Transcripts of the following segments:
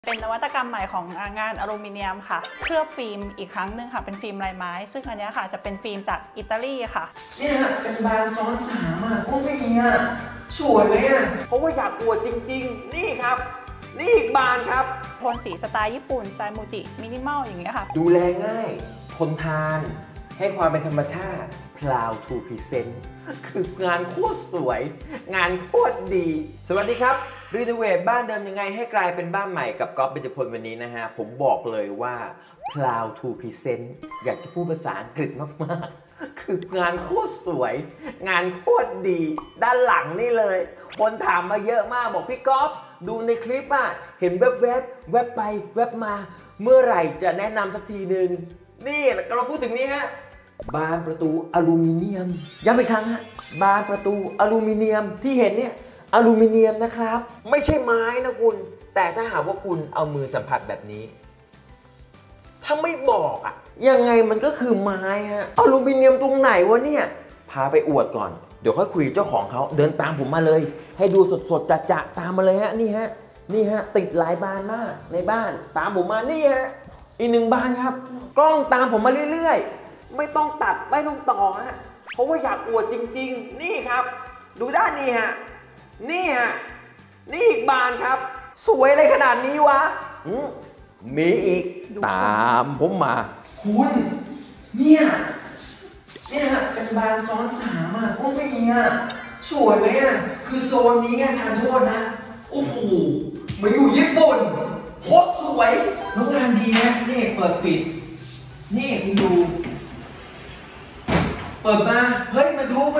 เป็นนวัตกรรมใหม่ของงานอลูมิเนียมค่ะเคลือบฟิล์มอีกครั้งหนึ่งค่ะเป็นฟิล์มลายไม้ซึ่งอันนี้ค่ะจะเป็นฟิล์มจากอิตาลีค่ะเนี่ยเป็นบานซ้อนสามอ่ะโอ้ไม่มีอ่ะสวยไหมอ่ะเพราะว่าอยากอวดจริงๆนี่ครับนี่อีกบานครับโทนสีสไตล์ญี่ปุ่นสไตล์มูจิมินิมอลอย่างเงี้ยค่ะดูแลง่ายทนทานให้ความเป็นธรรมชาติ Proud to present คืองานโคตรสวยงานโคตรดีสวัสดีครับรีโนเวทบ้านเดิมยังไงให้กลายเป็นบ้านใหม่กับก๊อฟเบญจพลวันนี้นะฮะผมบอกเลยว่า Proud to present อยากจะพูดภาษาอังกฤษมากๆคืองานโคตรสวยงานโคตรดีด้านหลังนี่เลยคนถามมาเยอะมากบอกพี่ก๊อฟดูในคลิปอ่ะเห็นแวบๆแวบไปแวบมาเมื่อไหร่จะแนะนำสักทีหนึ่งนี่เราพูดถึงนี้ฮะบานประตูอลูมิเนียมย้ำอีกครั้งฮะบานประตูอลูมิเนียมที่เห็นเนี่ยอลูมิเนียมนะครับไม่ใช่ไม้นะคุณแต่ถ้าหากว่าคุณเอามือสัมผัสแบบนี้ถ้าไม่บอกอะยังไงมันก็คือไม้ฮะอลูมิเนียมตรงไหนวะเนี่ยพาไปอวดก่อนเดี๋ยวค่อยคุยกับเจ้าของเขาเดินตามผมมาเลยให้ดูสดๆจะตามมาเลยฮะนี่ฮะติดหลายบานมากในบ้านตามผมมานี่ฮะอีกหนึ่งบานครับกล้องตามผมมาเรื่อยๆไม่ต้องตัดไม่ต้องต่อฮะเพราะว่าอยากอวดจริงๆนี่ครับดูด้านนี้ฮะนี่ฮะนี่อีกบานครับสวยอะไรขนาดนี้วะมีอีกตามผมมาคุณเนี่ยเป็นบานซ้อนสามอ่ะโอ้ไม่มีอ่ะสวยไหมอ่ะคือโซนนี้ทานโทษนะโอ้โหเหมือนอยู่ญี่ปุ่นโคตรสวยแล้วงานดีนะนี่เปิดปิดนี่คุณดูเปิดมาเฮ้ยมาดูเหมื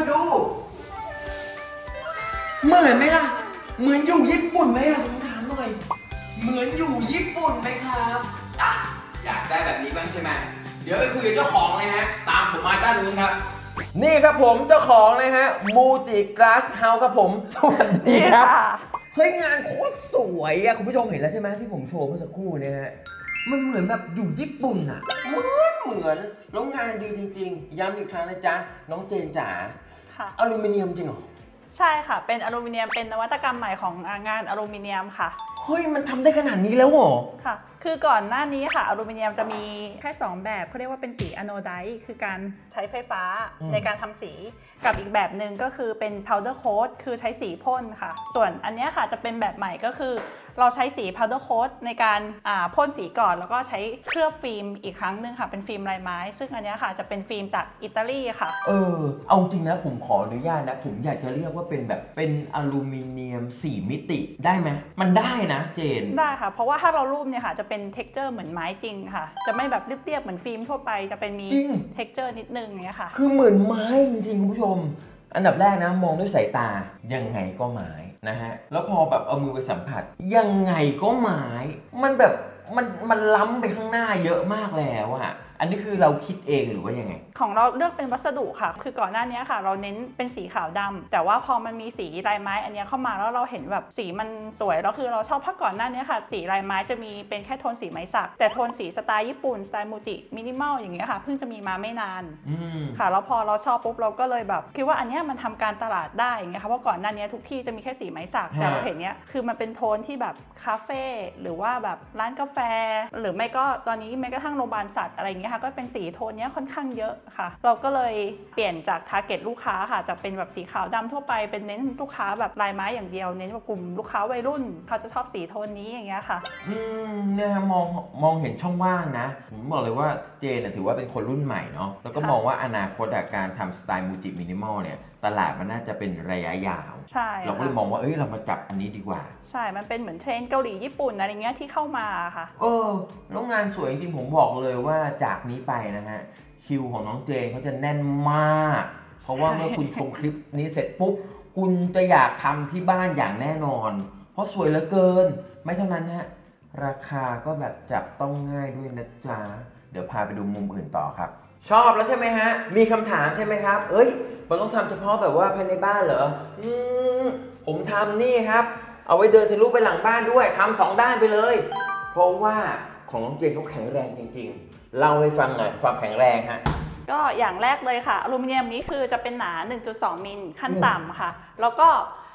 อนไหมล่ะเหมือนอยู่ญี่ปุ่นไหมอ่ะผมถามหน่อยเหมือนอยู่ญี่ปุ่นไหมครับอ่ะอยากได้แบบนี้บ้างใช่ไหมเดี๋ยวไปคุยกับเจ้าของเลยฮะตามผมมาด้านนู้นครับนี่ครับผมเจ้าของนะฮะมูจิกลาสเฮาส์ครับผมสวัสดีครับเฮ้ยงานโคตรสวยอ่ะคุณผู้ชมเห็นแล้วใช่ไหมที่ผมโชว์เมื่อสักครู่เนี่ยฮะมันเหมือนแบบอยู่ญี่ปุ่นอ่ะเหมือนแล้วงานดีจริงๆย้ำอีกครั้งนะจ๊ะน้องเจนจ๋าอลูมิเนียมจริงเหรอใช่ค่ะเป็นอลูมิเนียมเป็นนวัตกรรมใหม่ของงานอลูมิเนียมค่ะเฮ้ยมันทำได้ขนาดนี้แล้วเหรอค่ะคือก่อนหน้านี้ค่ะอลูมิเนียมจะมีแค่2แบบเขาเรียกว่าเป็นสีอะโนไดซ์คือการใช้ไฟฟ้าในการทำสีกับอีกแบบหนึ่งก็คือเป็น powder coat คือใช้สีพ่นค่ะส่วนอันนี้ค่ะจะเป็นแบบใหม่ก็คือเราใช้สี powder coat ในการพ่นสีก่อนแล้วก็ใช้เคลือบฟิล์มอีกครั้งหนึ่งค่ะเป็นฟิล์มลายไม้ซึ่งอันนี้ค่ะจะเป็นฟิล์มจากอิตาลีค่ะเอาจริงนะผมขออนุญาตนะผมอยากจะเรียกว่าเป็นแบบเป็นอลูมิเนียม4มิติได้ไหมมันได้นะเจนได้ค่ะเพราะว่าถ้าเรารูปเนี่ยค่ะจะเป็น texture เหมือนไม้จริงค่ะจะไม่แบบเรียบๆเหมือนฟิล์มทั่วไปจะเป็นมี texture นิดนึงเนี่ยค่ะคือเหมือนไม้จริงๆคุณผู้ชมอันดับแรกนะมองด้วยสายตายังไงก็ไม้นะฮะแล้วพอแบบเอามือไปสัมผัสยังไงก็ไม้มันแบบมันล้ำไปข้างหน้าเยอะมากแล้วอะอันนี้คือเราคิดเองหรือว่ายังไงของเราเลือกเป็นวัสดุค่ะคือก่อนหน้านี้ค่ะเราเน้นเป็นสีขาวดำแต่ว่าพอมันมีสีลายไม้อันนี้เข้ามาแล้วเราเห็นแบบสีมันสวยแล้วคือเราชอบเพราะก่อนหน้านี้ค่ะสีลายไม้จะมีเป็นแค่โทนสีไม้สักแต่โทนสีสไตล์ญี่ปุ่นสไตล์มูจิมินิมอลอย่างเงี้ยค่ะเพิ่งจะมีมาไม่นานค่ะแล้วพอเราชอบปุ๊บเราก็เลยแบบคิดว่าอันนี้มันทำการตลาดได้อย่างเงี้ยค่ะเพราะก่อนหน้านี้ทุกที่จะมีแค่สีไม้สักแต่เราเห็นเนี้ยคือมันเป็นโทนที่แบบคาเฟ่หรือว่าแบบร้านกาแฟหรือไม่ก็ตอนนี้แม้กระทั่งโรงพยาบาลสัตว์อะไรอย่างเงี้ยค่ะก็เป็นสีโทนนี้ค่อนข้างเยอะค่ะเราก็เลยเปลี่ยนจากทาร์เก็ตลูกค้าค่ะจะเป็นแบบสีขาวดำทั่วไปเป็นเน้นลูกค้าแบบลายไม้อย่างเดียวเน้นว่ากลุ่มลูกค้าวัยรุ่นเขาจะชอบสีโทนนี้อย่างเงี้ยค่ะเนี่ยมองเห็นช่องว่างนะผมบอกเลยว่าเจนถือว่าเป็นคนรุ่นใหม่เนาะแล้วก็มองว่าอนาคตการทำสไตล์มูจิมินิมอลเนี่ยตลาดมันน่าจะเป็นระยะยาวใช่เราก็เลยมองว่าเรามาจับอันนี้ดีกว่าใช่มันเป็นเหมือนเทรนด์เกาหลีญี่ปุ่นอะไรเงี้ยที่เข้ามาค่ะแล้วงานสวยจริงๆผมบอกเลยว่าจากนี้ไปนะฮะคิวของน้องเจนเขาจะแน่นมากเพราะว่าเมื่อคุณชมคลิปนี้เสร็จปุ๊บคุณจะอยากทำที่บ้านอย่างแน่นอนเพราะสวยเหลือเกินไม่เท่านั้นฮะราคาก็แบบจับต้องง่ายด้วยนะจ๊ะเดี๋ยวพาไปดูมุมอื่นต่อครับชอบแล้วใช่ไหมฮะมีคำถามใช่ไหมครับมันต้องทำเฉพาะแบบว่าภายในบ้านเหรอผมทำนี่ครับเอาไว้เดินทะลุไปหลังบ้านด้วยทำ2 ด้านไปเลยเพราะว่าของน้องเจนเขาแข็งแรงจริงๆเล่าให้ฟังหน่อยความแข็งแรงฮะก็อย่างแรกเลยค่ะอลูมิเนียมนี้คือจะเป็นหนา 1.2 มิลขั้นต่ำค่ะแล้วก็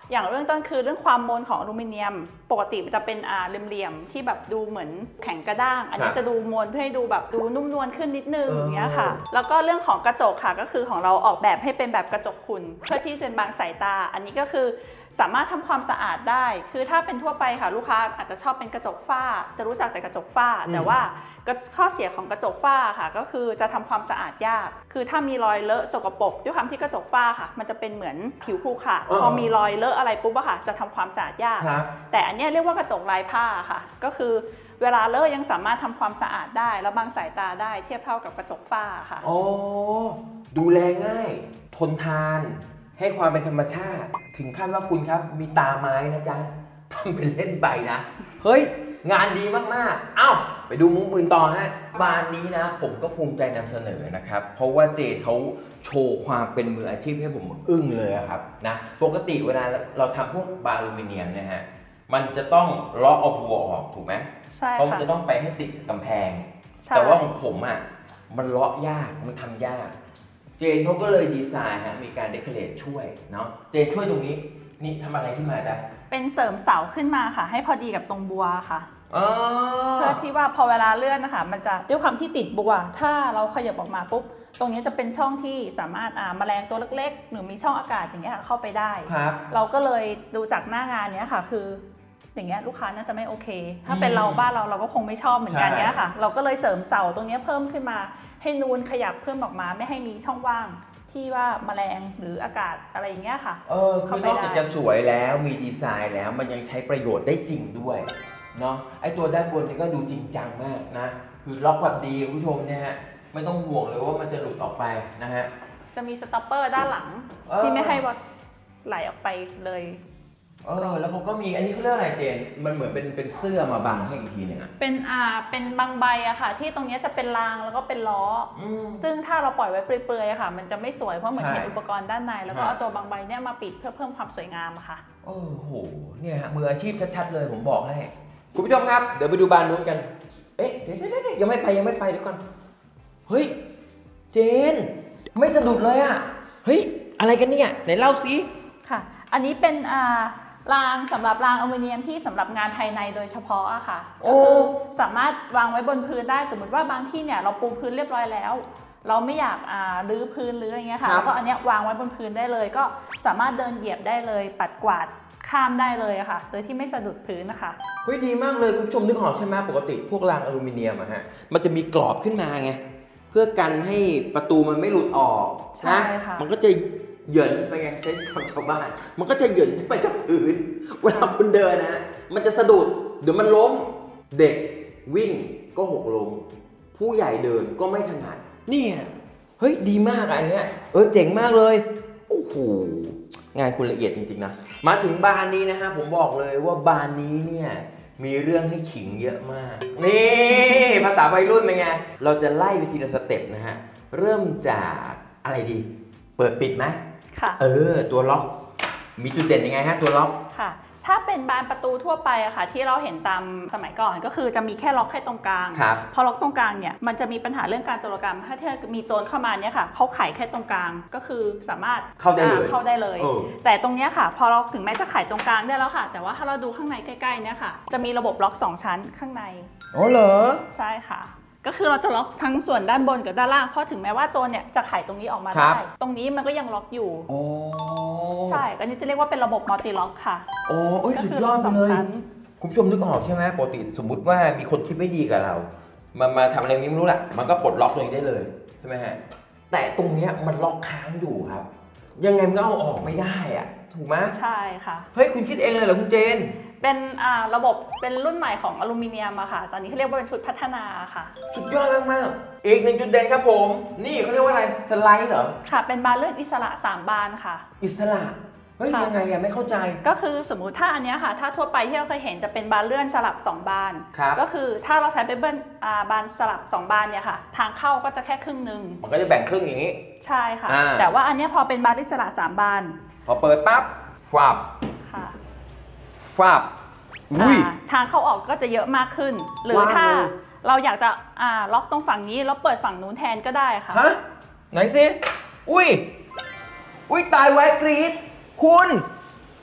อย่างเรื่องต้นคือเรื่องความมนของอลูมิเนียมปกติมันจะเป็นเหลี่ยมๆที่แบบดูเหมือนแข็งกระด้างอันนี้จะดูมนเพื่อให้ดูแบบดูนุ่มนวลขึ้นนิดนึงอย่างเงี้ยค่ะแล้วก็เรื่องของกระจกค่ะก็คือของเราออกแบบให้เป็นแบบกระจกขุ่นเพื่อที่จะบังสายตาอันนี้ก็คือสามารถทำความสะอาดได้คือถ้าเป็นทั่วไปค่ะลูกค้าอาจจะชอบเป็นกระจกฝ้าจะรู้จักแต่กระจกฝ้าแต่ว่าข้อเสียของกระจกฝ้าค่ะก็คือจะทำความสะอาดยากคือถ้ามีรอยเลอะสกปรกด้วยความที่กระจกฝ้าค่ะมันจะเป็นเหมือนผิวขรุขระพอมีรอยเลอะอะไรปุ๊บอะค่ะจะทำความสะอาดยากแต่อันนี้เรียกว่ากระจกลายผ้าค่ะก็คือเวลาเลอะยังสามารถทำความสะอาดได้แล้วบังสายตาได้เทียบเท่ากับกระจกฝ้าค่ะโอ้ดูแลง่ายทนทานให้ความเป็นธรรมชาติถึงขั้นว่าคุณครับมีตาไม้นะจ๊ะทำเป็นเล่นไปนะเฮ้ยงานดีมากๆเอ้าไปดูมุมอื่นต่อฮะบานนี้นะผมก็ภูมิใจนำเสนอนะครับเพราะว่าเจดเขาโชว์ความเป็นมืออาชีพให้ผมอึ้งเลยครับนะปกติเวลาเราทำพวกบานอลูมิเนียมนะฮะมันจะต้องเลาะเอาบัวออกถูกไหมใช่ค่ะเพราะมันจะต้องไปให้ติดกำแพงแต่ว่าของผมอ่ะมันเลาะยากมันทำยากเจนเขาก็เลยดีไซน์ฮะมีการเดคอเรทช่วยเนาะเจนช่วยตรงนี้นี่ทำอะไรขึ้นมาได้เป็นเสริมเสาขึ้นมาค่ะให้พอดีกับตรงบัวค่ะเพื่อที่ว่าพอเวลาเลื่อนนะคะมันจะด้วยความที่ติดบัวถ้าเราขยับออกมาปุ๊บตรงนี้จะเป็นช่องที่สามารถแมลงตัวเล็กๆหรือมีช่องอากาศอย่างเงี้ยเข้าไปได้เราก็เลยดูจากหน้างานเนี้ยค่ะคืออย่างเงี้ยลูกค้าน่าจะไม่โอเคถ้าเป็นเราบ้านเราก็คงไม่ชอบเหมือนกันเนี้ยค่ะเราก็เลยเสริมเสาตรงนี้เพิ่มขึ้นมาให้นูนขยับเพิ่มออกมาไม่ให้มีช่องว่างที่ว่าแมลงหรืออากาศอะไรอย่างเงี้ยค่ะคือนอกจากจะสวยแล้วมีดีไซน์แล้วมันยังใช้ประโยชน์ได้จริงด้วยเนาะไอตัวด้านบนนี่ก็ดูจริงจังมากนะคือล็อกแบบดีคุณผู้ชมเนี่ยฮะไม่ต้องห่วงเลยว่ามันจะหลุดออกไปนะฮะจะมีสต็อปเปอร์ด้านหลังที่ไม่ให้ว่าไหลออกไปเลยแล้วเขาก็มีอันนี้เขาเรียกอะไรเจนมันเหมือนเป็นเสื้อมาบังให้อีกทีหนึ่งอะเป็นบางใบอะค่ะที่ตรงนี้จะเป็นรางแล้วก็เป็นล้อซึ่งถ้าเราปล่อยไว้เปลือยๆอะค่ะมันจะไม่สวยเพราะเหมือนเห็นอุปกรณ์ด้านในแล้วก็เอาตัวบางใบเนี่ยมาปิดเพื่อเพิ่มความสวยงามอะค่ะโอ้โหเนี่ยฮะมืออาชีพชัดๆเลยผมบอกให้คุณผู้ชมครับเดี๋ยวไปดูบานนู้นกันเอ๊ะเดี๋ยวยังไม่ไปเดี๋ยวก่อนเฮ้ยเจนไม่สะดุดเลยอะเฮ้ยอะไรกันเนี่ยไหนเล่าซิค่ะอันนี้เป็นรางสำหรับรางอลูมิเนียมที่สำหรับงานภายในโดยเฉพาะอะค่ะก็คือสามารถวางไว้บนพื้นได้สมมติว่าบางที่เนี่ยเราปูพื้นเรียบร้อยแล้วเราไม่อยากรื้อพื้นหรืออะไรเงี้ยค่ะแล้วก็อันเนี้ยวางไว้บนพื้นได้เลยก็สามารถเดินเหยียบได้เลยปัดกวาดข้ามได้เลยอะค่ะโดยที่ไม่สะดุดพื้นนะคะเฮ้ยดีมากเลยคุณผู้ชมนึกออกใช่ไหมปกติพวกรางอลูมิเนียมอะฮะมันจะมีกรอบขึ้นมาไงเพื่อกันให้ประตูมันไม่หลุดออกนะมันก็จะเหยินไปไงใช้คำชาวบ้านมันก็จะเหยินไปจากพื้นเวลาคุณเดินนะมันจะสะดุดเดี๋ยวมันล้มเด็กวิ่งก็หกล้มผู้ใหญ่เดินก็ไม่ถนัดนี่เฮ้ยดีมากอันเนี้ยเจ๋งมากเลยโอ้โหงานคุณละเอียดจริงๆนะมาถึงบานนี้นะฮะผมบอกเลยว่าบานนี้เนี่ยมีเรื่องให้ขิงเยอะมากนี่ภาษาวัยรุ่นเป็นไงเราจะไล่ไปทีละสเต็ปนะฮะเริ่มจากอะไรดีเปิดปิดไหมค่ะตัวล็อกมีจุดเด่นยังไงฮะตัวล็อกค่ะถ้าเป็นบานประตูทั่วไปอะค่ะที่เราเห็นตามสมัยก่อนก็คือจะมีแค่ล็อกแค่ตรงกลางพอล็อกตรงกลางเนี่ยมันจะมีปัญหาเรื่องการโจรกรรมถ้ามีโจรเข้ามาเนี่ยค่ะเขาไขแค่ตรงกลางก็คือสามารถเข้าได้เลยแต่ตรงนี้ค่ะพอเราถึงแม้จะไขตรงกลางได้แล้วค่ะแต่ว่าถ้าเราดูข้างในใกล้ๆเนี่ยค่ะจะมีระบบล็อก2ชั้นข้างในอ๋อเหรอใช่ค่ะก็คือเราจะล็อกทั้งส่วนด้านบนกับด้านล่างเพราะถึงแม้ว่าโจรเนี่ยจะไขตรงนี้ออกมาได้ตรงนี้มันก็ยังล็อกอยู่ใช่อันนี้จะเรียกว่าเป็นระบบมัลติล็อกค่ะสุดยอดเลยคุณผู้ชมนึกออกใช่ไหมปกติสมมุติว่ามีคนคิดไม่ดีกับเรามาทำอะไรนี้ไม่รู้แหละมันก็ปลดล็อกตรงนี้ได้เลยใช่ไหมฮะแต่ตรงนี้มันล็อกค้างอยู่ครับยังไงมันก็เอาออกไม่ได้อะถูกไหมใช่ค่ะเฮ้ยคุณคิดเองเลยเหรอคุณเจนเป็นระบบเป็นรุ่นใหม่ของอลูมิเนียมอะค่ะตอนนี้เขาเรียกว่าเป็นชุดพัฒนาค่ะสุดยอดมากๆอีกหนึ่งจุดเด่นครับผมนี่เขาเรียกว่าอะไรสไลด์เหรอค่ะเป็นบานเลื่อนอิสระ3บานค่ะอิสระเฮ้ยยังไงอะไม่เข้าใจก็คือสมมุติถ้าอันนี้ค่ะถ้าทั่วไปที่เราเคยเห็นจะเป็นบานเลื่อนสลับ2บานก็คือถ้าเราใช้เป็นบานสลับ2บานเนี่ยค่ะทางเข้าก็จะแค่ครึ่งนึงมันก็จะแบ่งครึ่งอย่างนี้ใช่ค่ะแต่ว่าอันนี้พอเป็นบานอิสระ3บานพอเปิดปั๊บฟับค่ะฟับทางเข้าออกก็จะเยอะมากขึ้นหรือถ้าเราอยากจะล็อกตรงฝั่งนี้แล้วเปิดฝั่งนู้นแทนก็ได้ค่ะไหนสิอุ้ยตายไว้กรี๊ดคุณ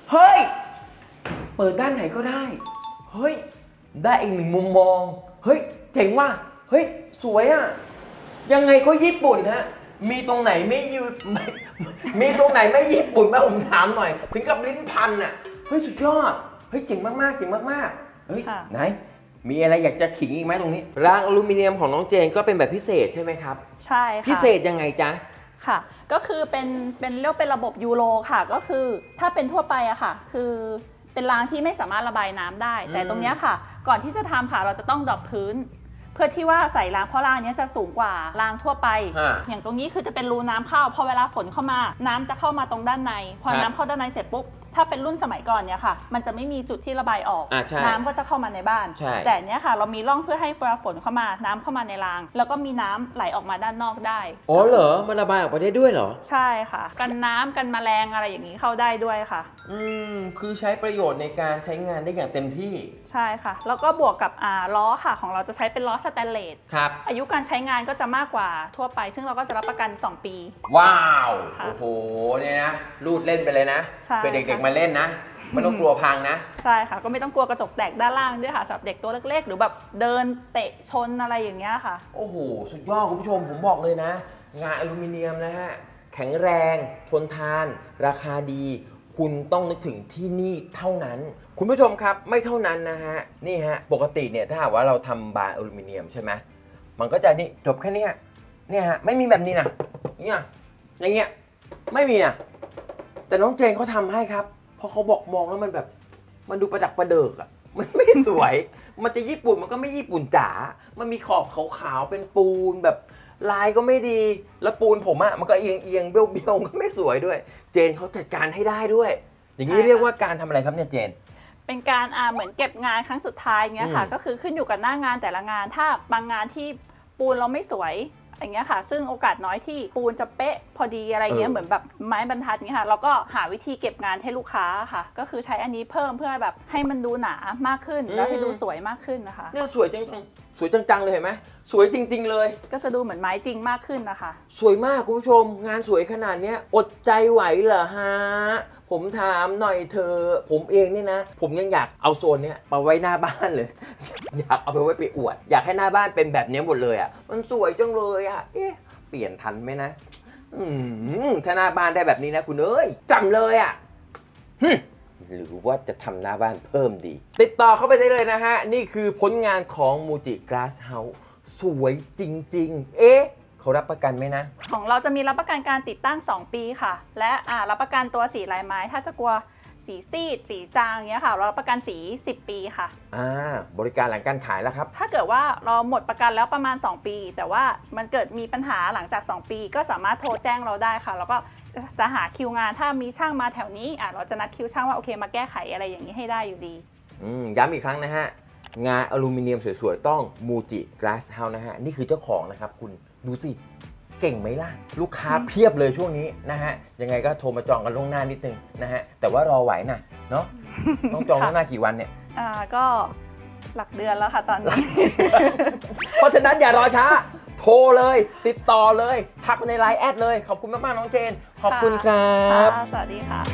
เฮ้ยเปิดด้านไหนก็ได้เฮ้ยได้อีกหนึ่งมุมมองเฮ้ยเจ๋งว่ะเฮ้ยสวยอ่ะยังไงก็ญี่ปุ่นฮะมีตรงไหนไม่ยืดมีตรงไหนไม่ญี่ปุ่นบ้างผมถามหน่อยถึงกับลิ้นพันอ่ะเฮ้ยสุดยอดเฮ้ยเจ๋งมากๆเจ๋งมากๆเฮ้ยไหนมีอะไรอยากจะขิงอีกไหมตรงนี้รางอลูมิเนียมของน้องเจนก็เป็นแบบพิเศษใช่ไหมครับใช่ค่ะพิเศษยังไงจ๊ะค่ะก็คือเป็นเรียกเป็นระบบยูโรค่ะก็คือถ้าเป็นทั่วไปอะค่ะคือเป็นรางที่ไม่สามารถระบายน้ำได้แต่ตรงนี้ค่ะก่อนที่จะทำค่ะเราจะต้องดรอปพื้นเพื่อที่ว่าใส่รางเพราะรางนี้จะสูงกว่ารางทั่วไปอย่างตรงนี้คือจะเป็นรูน้ำเข้าพอเวลาฝนเข้ามาน้ำจะเข้ามาตรงด้านในพอน้ำเข้าด้านในเสร็จปุ๊บถ้าเป็นรุ่นสมัยก่อนเนี่ยค่ะมันจะไม่มีจุดที่ระบายออกน้ำก็จะเข้ามาในบ้านแต่เนี้ยค่ะเรามีร่องเพื่อให้เวลาฝนเข้ามาน้ำเข้ามาในรางแล้วก็มีน้ำไหลออกมาด้านนอกได้อ๋อเหรอมันระบายออกไปได้ด้วยเหรอใช่ค่ะกันน้ำกันแมลงอะไรอย่างนี้เข้าได้ด้วยค่ะคือใช้ประโยชน์ในการใช้งานได้อย่างเต็มที่ใช่ค่ะแล้วก็บวกกับล้อค่ะของเราจะใช้เป็นล้อสแตนเลสครับอายุการใช้งานก็จะมากกว่าทั่วไปซึ่งเราก็จะรับประกัน2 ปีว้าวโอ้โหเนี่ยนะรูดเล่นไปเลยนะเพื่อเด็กๆมาเล่นนะไม่ต้องกลัวพังนะใช่ค่ะก็ไม่ต้องกลัวกระจกแตกด้านล่างด้วยค่ะสำหรับเด็กตัวเล็กๆหรือแบบเดินเตะชนอะไรอย่างเงี้ยค่ะโอ้โหสุดยอดคุณผู้ชมผมบอกเลยนะงานอลูมิเนียมนะฮะแข็งแรงทนทานราคาดีคุณต้องนึกถึงที่นี่เท่านั้นคุณผู้ชมครับไม่เท่านั้นนะฮะนี่ฮะปกติเนี่ยถ้าหากว่าเราทำบานอลูมิเนียมใช่ไหมมันก็จะนี่จบแค่นี้เนี่ยฮะไม่มีแบบนี้นะเนี่ยอย่างเงี้ยไม่มีนะแต่น้องเจนเขาทำให้ครับพอเขาบอกมองแล้วมันแบบมันดูประดักประเดิกอ่ะมันไม่สวยมันจะญี่ปุ่นมันก็ไม่ญี่ปุ่นจ๋ามันมีขอบขาวๆเป็นปูนแบบลายก็ไม่ดีแล้วปูนผมอ่ะมันก็เอียงเบี้ยวๆก็ไม่สวยด้วยเจนเขาจัดการให้ได้ด้วยอย่างนี้เรียกว่าการทำอะไรครับเนี่ยเจนเป็นการเหมือนเก็บงานครั้งสุดท้ายเงี้ยค่ะก็คือขึ้นอยู่กับหน้างานแต่ละงานถ้าบางงานที่ปูนเราไม่สวยอย่างเงี้ยค่ะซึ่งโอกาสน้อยที่ปูนจะเป๊ะพอดีอะไรเงี้ยเหมือนแบบไม้บรรทัดเงี้ยค่ะเราก็หาวิธีเก็บงานให้ลูกค้าค่ะก็คือใช้อันนี้เพิ่มเพื่อแบบให้มันดูหนามากขึ้นแล้วให้ดูสวยมากขึ้นนะคะเนี่ยสวยจังสวยจังๆเลยเห็นไหมสวยจริงๆเลยก็จะดูเหมือนไม้จริงมากขึ้นนะคะสวยมากคุณผู้ชมงานสวยขนาดนี้อดใจไหวเหรอฮะผมถามหน่อยเธอผมเองนี่นะผมยังอยากเอาโซนเนี้ยมาไว้หน้าบ้านเลยอยากเอาไปไว้ไปอวดอยากให้หน้าบ้านเป็นแบบนี้หมดเลยอ่ะมันสวยจังเลยอ่ะเอ๊ะเปลี่ยนทันไหมนะถ้าหน้าบ้านได้แบบนี้นะคุณเอ้ยจำเลยอ่ะหรือว่าจะทำหน้าบ้านเพิ่มดีติดต่อเข้าไปได้เลยนะฮะนี่คือผลงานของ Muji Glass House สวยจริงๆเอ๊ะเขารับประกันไหมนะของเราจะมีรับประกันการติดตั้ง2 ปีค่ะและรับประกันตัวสีลายไม้ถ้าจะกลัวสีซีดสีจางเงี้ยค่ะเรารับประกันสี10 ปีค่ะบริการหลังการขายแล้วครับถ้าเกิดว่าเราหมดประกันแล้วประมาณ2 ปีแต่ว่ามันเกิดมีปัญหาหลังจาก2 ปีก็สามารถโทรแจ้งเราได้ค่ะแล้วก็จะหาคิวงานถ้ามีช่างมาแถวนี้เราจะนัดคิวช่างว่าโอเคมาแก้ไขอะไรอย่างนี้ให้ได้อยู่ดีย้ำอีกครั้งนะฮะงานอลูมิเนียมสวยๆต้อง Muji Glass House นะฮะนี่คือเจ้าของนะครับคุณดูสิเก่งไหมล่ะลูกค้าเพียบเลยช่วงนี้นะฮะยังไงก็โทรมาจองกันล่วงหน้านิดนึงนะฮะแต่ว่ารอไหวนะเนาะต้องจองล่วงหน้ากี่วันเนี่ยก็หลักเดือนแล้วค่ะตอนนี้เพราะฉะนั้นอย่ารอช้าโทรเลยติดต่อเลยทักในไลน์แอดเลยขอบคุณมากๆน้องเจนขอบคุณครับสวัสดีค่ะ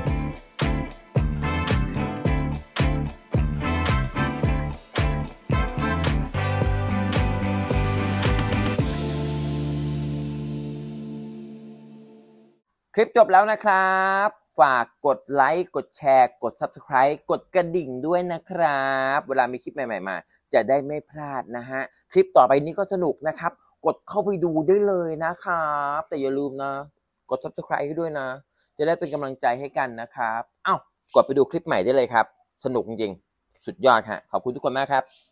คลิปจบแล้วนะครับฝากกดไลค์กดแชร์กด Subscribe กดกระดิ่งด้วยนะครับเวลามีคลิปใหม่ๆมาจะได้ไม่พลาดนะฮะคลิปต่อไปนี้ก็สนุกนะครับกดเข้าไปดูได้เลยนะครับแต่อย่าลืมนะกด Subscribe ให้ด้วยนะจะได้เป็นกำลังใจให้กันนะครับกดไปดูคลิปใหม่ได้เลยครับสนุกจริงๆสุดยอดฮะขอบคุณทุกคนมากครับ